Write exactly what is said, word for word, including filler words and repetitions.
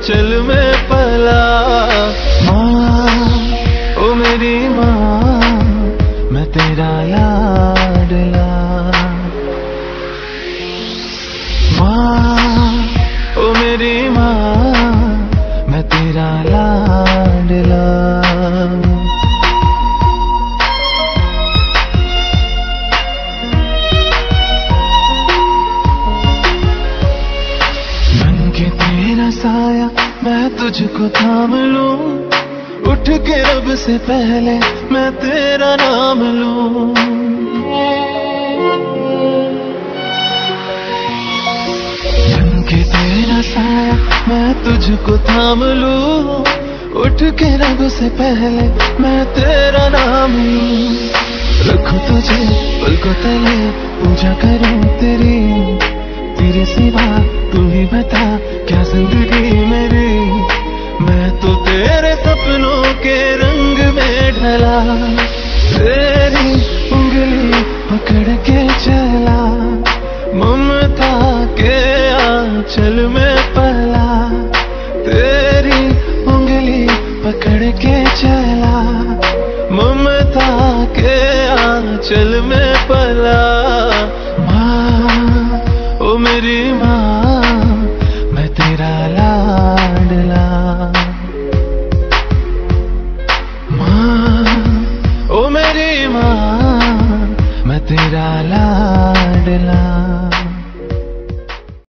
आंचल में पला। माँ ओ मेरी माँ, मैं तेरा लाडला। माँ ओ मेरी माँ, मैं तेरा लाडला। तेरा साया मैं तुझको थाम लूं, उठ के रब से पहले मैं तेरा नाम लूं। बन के तेरा साया मैं तुझको थाम लूं, उठ के रब से पहले मैं तेरा नाम लूं। रखूं तुझे पलकों तले, पूजा करूं तेरी, तेरे सिवा तू ही बता क्या जिंदगी मेरी। मैं तो तेरे सपनों के रंग में ढला, तेरी उंगली पकड़ के चला, ममता के आंचल में पला। तेरी उंगली पकड़ के चला, ममता के आंचल में पला। माँ ओ मेरी माँ, मैं तेरा लाडला। माँ ओ मेरी माँ, मैं तेरा लाडला।